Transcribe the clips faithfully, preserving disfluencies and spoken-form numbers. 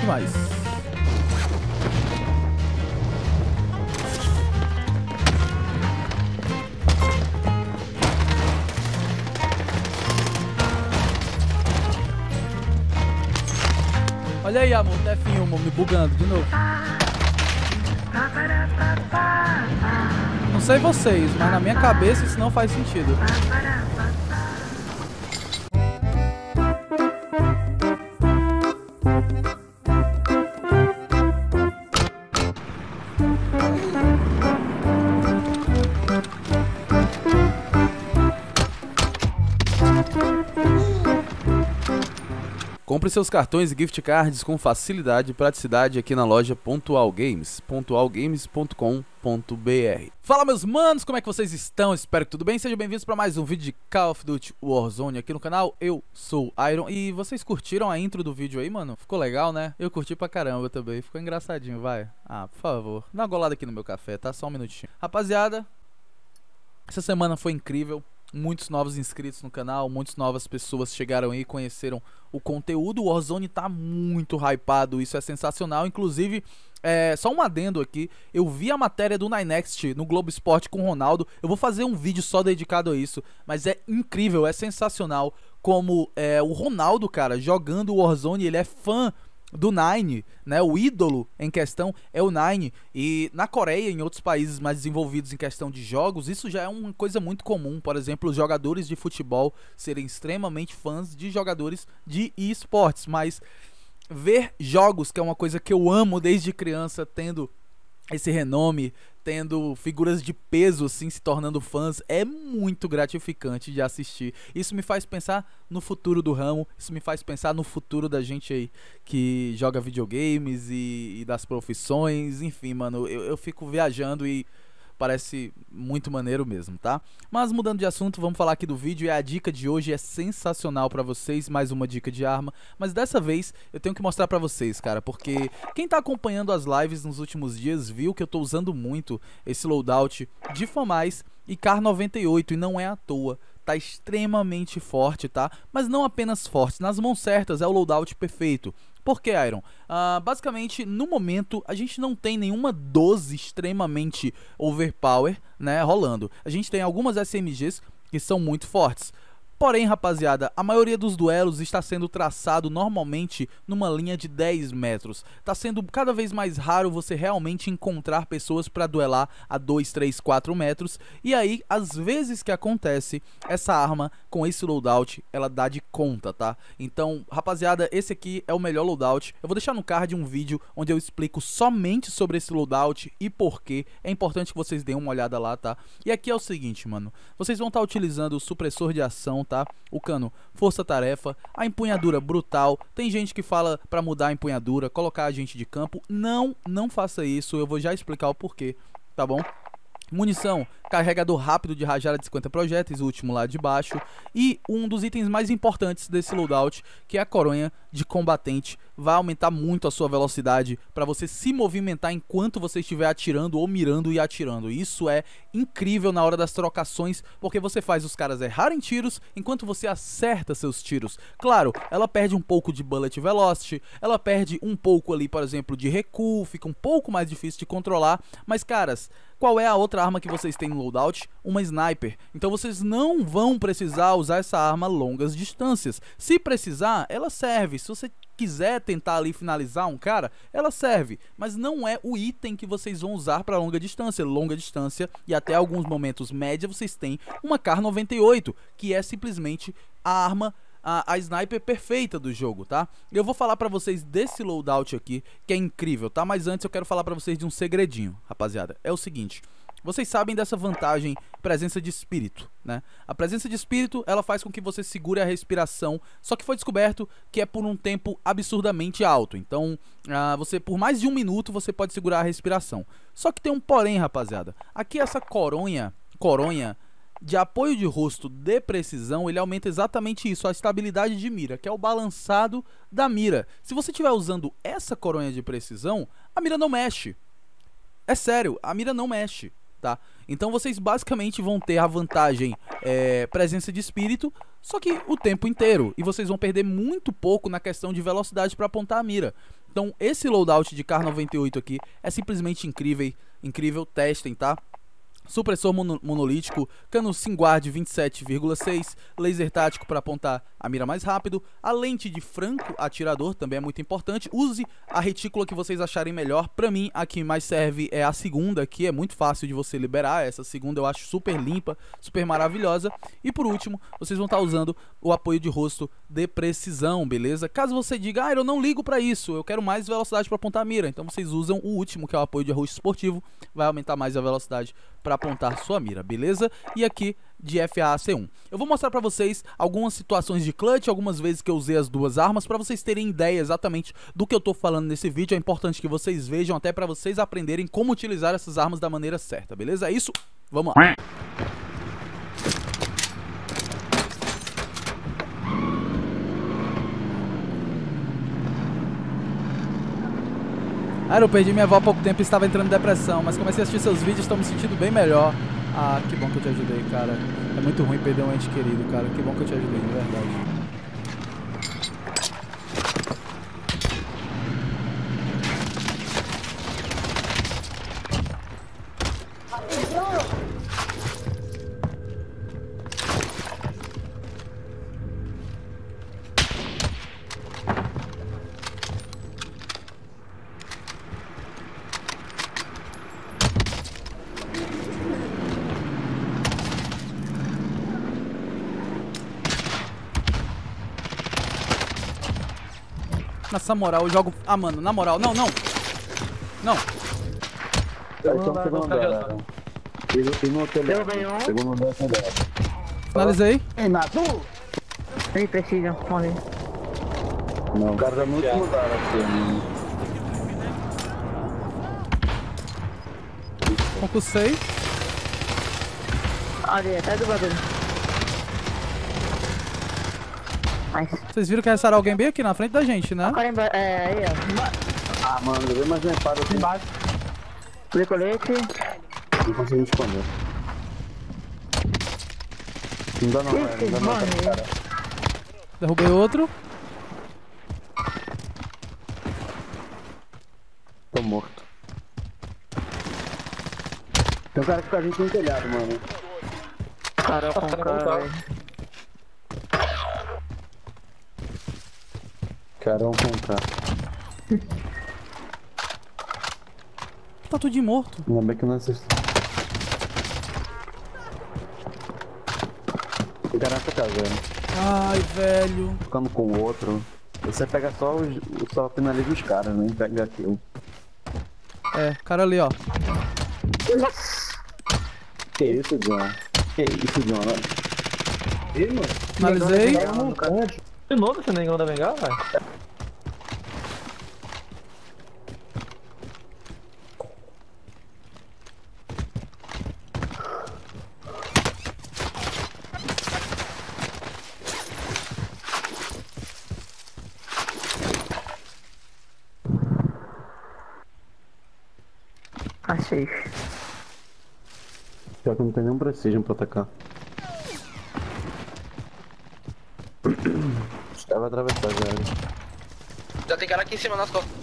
demais. Olha aí, amor, T F um, me bugando de novo. Não sei vocês, mas na minha cabeça isso não faz sentido. Compre seus cartões e gift cards com facilidade e praticidade aqui na loja Pontual Games, pontual games ponto com ponto br. Fala, meus manos, como é que vocês estão? Espero que tudo bem. Sejam bem-vindos para mais um vídeo de Call of Duty Warzone aqui no canal. Eu sou Iron e vocês curtiram a intro do vídeo aí, mano? Ficou legal, né? Eu curti pra caramba também, ficou engraçadinho, vai. Ah, por favor, dá uma golada aqui no meu café, tá? Só um minutinho. Rapaziada, essa semana foi incrível. Muitos novos inscritos no canal, muitas novas pessoas chegaram aí e conheceram o conteúdo. O Warzone tá muito hypado, isso é sensacional. Inclusive, é, só um adendo aqui, eu vi a matéria do Ninext no Globo Esporte com o Ronaldo. Eu vou fazer um vídeo só dedicado a isso, mas é incrível, é sensacional como é, o Ronaldo, cara, jogando o Warzone, ele é fã do Nine, né? O ídolo em questão é o Nine. E na Coreia e em outros países mais desenvolvidos em questão de jogos, isso já é uma coisa muito comum. Por exemplo, os jogadores de futebol serem extremamente fãs de jogadores de esportes. Mas ver jogos, que é uma coisa que eu amo desde criança, tendo esse renome, tendo figuras de peso assim se tornando fãs, é muito gratificante de assistir. Isso me faz pensar no futuro do ramo, isso me faz pensar no futuro da gente aí que joga videogames e, e das profissões, enfim, mano, eu, eu fico viajando e parece muito maneiro mesmo, tá? Mas mudando de assunto, vamos falar aqui do vídeo. E a dica de hoje é sensacional pra vocês, mais uma dica de arma. Mas dessa vez eu tenho que mostrar pra vocês, cara, porque quem tá acompanhando as lives nos últimos dias viu que eu tô usando muito esse loadout de FAMAS e Kar noventa e oito, e não é à toa. Tá extremamente forte, tá? Mas não apenas forte, nas mãos certas é o loadout perfeito. Por que, Iron? Uh, basicamente, no momento, a gente não tem nenhuma doze extremamente overpower, né, rolando. A gente tem algumas S M Gs que são muito fortes. Porém, rapaziada, a maioria dos duelos está sendo traçado normalmente numa linha de dez metros. Está sendo cada vez mais raro você realmente encontrar pessoas para duelar a dois, três, quatro metros. E aí, às vezes que acontece, essa arma com esse loadout, ela dá de conta, tá? Então, rapaziada, esse aqui é o melhor loadout. Eu vou deixar no card um vídeo onde eu explico somente sobre esse loadout e por quê. É importante que vocês deem uma olhada lá, tá? E aqui é o seguinte, mano. Vocês vão estar utilizando o supressor de ação, tá? O cano força-tarefa, a empunhadura brutal. Tem gente que fala pra mudar a empunhadura, colocar agente de campo. Não, não faça isso, eu vou já explicar o porquê, tá bom? Munição, carregador rápido de rajada de cinquenta projéteis, o último lá de baixo. E um dos itens mais importantes desse loadout, que é a coronha de combatente. Vai aumentar muito a sua velocidade para você se movimentar enquanto você estiver atirando ou mirando e atirando. Isso é incrível na hora das trocações, porque você faz os caras errarem tiros enquanto você acerta seus tiros. Claro, ela perde um pouco de bullet velocity, ela perde um pouco ali, por exemplo, de recuo, fica um pouco mais difícil de controlar. Mas, caras, qual é a outra arma que vocês têm no loadout? Uma sniper. Então vocês não vão precisar usar essa arma a longas distâncias. Se precisar, ela serve. Se você quiser tentar ali finalizar um cara, ela serve, mas não é o item que vocês vão usar para longa distância. Longa distância e até alguns momentos média, vocês têm uma Kar noventa e oito, que é simplesmente a arma, a, a sniper perfeita do jogo, tá? Eu vou falar pra vocês desse loadout aqui, que é incrível, tá? Mas antes eu quero falar pra vocês de um segredinho, rapaziada. É o seguinte: vocês sabem dessa vantagem, presença de espírito, né? A presença de espírito, ela faz com que você segure a respiração, só que foi descoberto que é por um tempo absurdamente alto. Então, uh, você por mais de um minuto, você pode segurar a respiração. Só que tem um porém, rapaziada. Aqui essa coronha, coronha de apoio de rosto de precisão, ele aumenta exatamente isso, a estabilidade de mira, que é o balançado da mira. Se você estiver usando essa coronha de precisão, a mira não mexe. É sério, a mira não mexe. Tá? Então vocês basicamente vão ter a vantagem é, presença de espírito, só que o tempo inteiro, e vocês vão perder muito pouco na questão de velocidade para apontar a mira. Então esse loadout de Kar noventa e oito aqui é simplesmente incrível, incrível, testem, tá? Supressor mono monolítico, cano Singuard vinte e sete vírgula seis, laser tático para apontar a mira mais rápido, a lente de franco atirador também é muito importante. Use a retícula que vocês acharem melhor. Para mim, a que mais serve é a segunda, que é muito fácil de você liberar. Essa segunda eu acho super limpa, super maravilhosa. E por último, vocês vão estar usando o apoio de rosto de precisão, beleza? Caso você diga, ah, eu não ligo para isso, eu quero mais velocidade para apontar a mira, então vocês usam o último, que é o apoio de rosto esportivo, vai aumentar mais a velocidade para apontar sua mira, beleza? E aqui de F A A C um. Eu vou mostrar pra vocês algumas situações de clutch, algumas vezes que eu usei as duas armas, pra vocês terem ideia exatamente do que eu tô falando nesse vídeo. É importante que vocês vejam, até pra vocês aprenderem como utilizar essas armas da maneira certa, beleza? É isso? Vamos lá! Ah, eu perdi minha avó há pouco tempo e estava entrando em depressão, mas comecei a assistir seus vídeos e estou me sentindo bem melhor. Ah, que bom que eu te ajudei, cara. É muito ruim perder um ente querido, cara. Que bom que eu te ajudei, de verdade. Nessa moral, eu jogo... Ah, mano, na moral, não, não. Não. Finalizei. Ei, precisa, morre. Não, o cara tá muito mudado aqui, mano. Concursei. Olha, atrás do bagulho. Nice. Vocês viram que restaram alguém bem aqui na frente da gente, né? Caramba, é, aí, ó. Ah, mano, eu vi mais uma espada aqui embaixo. Colete, colete. Não consegui me esconder. Não dá não, velho. Não dá não, cara. Derrubei outro. Tô morto. Tem um cara aqui com a gente no telhado, mano. Cara, com cara, velho. Carão com K. Tá tudo de morto. Ainda bem que não assiste. O cara nessa casa, velho. Ai, velho. Ficando com o outro. Você pega só os. Só finaliza os caras, nem pega aquilo. É, cara ali, ó. Que isso, John? Que isso, John? Ih, mano. Finalizei. De novo esse negão da bengala, velho? Achei. Pior que não tem nenhum precision pra atacar. Os caras vão atravessar já. Já tem cara aqui em cima nas costas.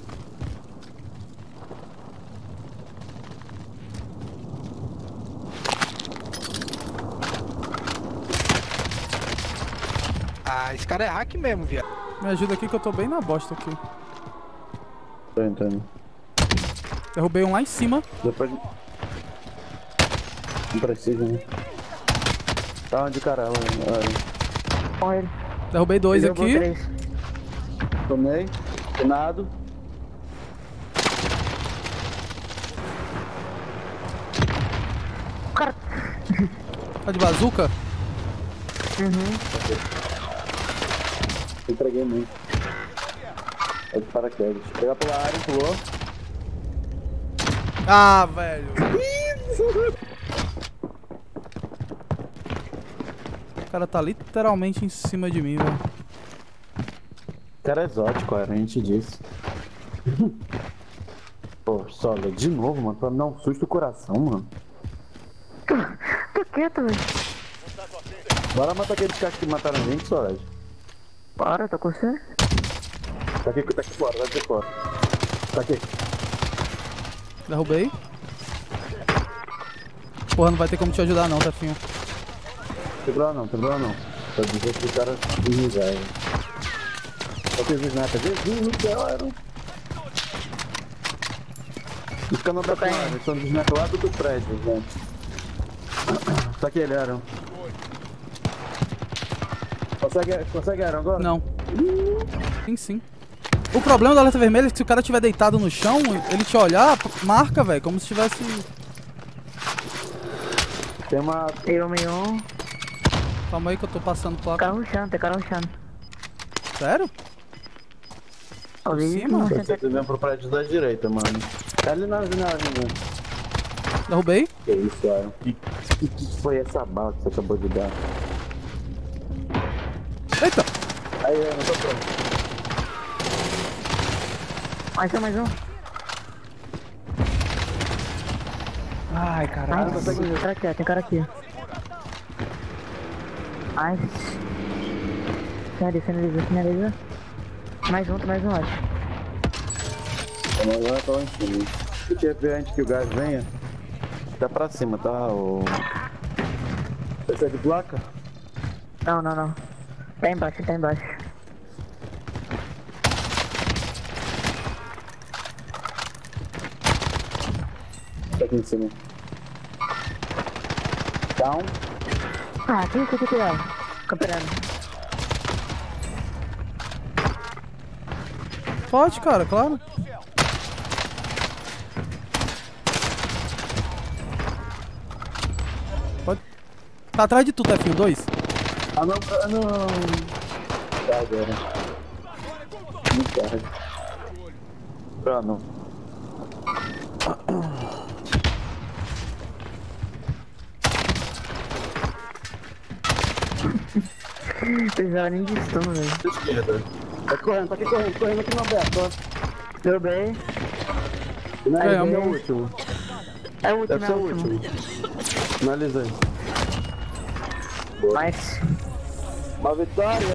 Ah, esse cara é hack mesmo, viado. Me ajuda aqui que eu tô bem na bosta aqui. Tô entrando. Derrubei um lá em cima. Depois. Não precisa, né? Tá onde caramba, olha. Com ele. Derrubei dois Ele derrubou aqui. três. Tomei. Penado. Cara. Tá de bazuca? Uhum. Entreguei muito. É de paraquedas. Pegar pela área, pulou. Ah, velho. O cara tá literalmente em cima de mim, velho. O cara é exótico, cara, a gente disse. Pô, Sola, de novo, mano, pra me dar um susto no coração, mano. Tô quieto, velho. Bora matar aqueles caras que mataram a gente, Sola. Para, tô com você. Tá aqui, tá aqui fora, tá aqui fora. Tá aqui. Derrubei. Porra, não vai ter como te ajudar não, Tefinho. Quebrou não, quebrou não. Só dizer que o cara me velho. Só fez o sniper. Jesus no céu, era. Os caras não tá pra eles são dos sniper lá do prédio, gente. Tá aqui ele, Aaron. Consegue, consegue Aaron agora? Não. Sim, sim. O problema do alerta vermelho é que se o cara estiver deitado no chão, ele te olhar, marca, velho, como se tivesse... Tem uma... Eu, meu. Calma aí que eu tô passando Tem placa. cara rushando, tem cara rushando. Sério? Ó, Por vi cima? isso, Você tá vendo pro prédio da direita, mano. Tá ali na janela, né? Derrubei. Que isso, Aaron? Que, que, que foi essa bala que você acabou de dar? Eita. Aí, Aaron, tô pronto. Mais um, mais um. Ai, caralho. Ai, tem cara aqui, ó, tem cara aqui. Ai. Finaliza, finaliza, finaliza. Mais um, tem mais um, acho. Vamos lá, tá lá em cima. Se quer ver antes que o gás venha, tá pra cima, tá? O... Esse é de placa? Não, não, não. Tá embaixo, tá embaixo. Tá aqui em cima. Down. Ah, aqui, aqui, aqui, aqui, ó. Camperando. Pode, cara, claro. Pode. Tá atrás de tu, Tefinho, dois. Ah, não, ah, não. Tá, agora. Muito tarde. Ah, não. Precisava nem de stun, velho. Esquerda. Tá correndo, tá aqui correndo, correndo aqui no aberto, ó. Derrubei. Não, É, é, é o é meu o último. É o último, Deve é ser o o último. último. Finaliza aí. Mais. Uma vitória.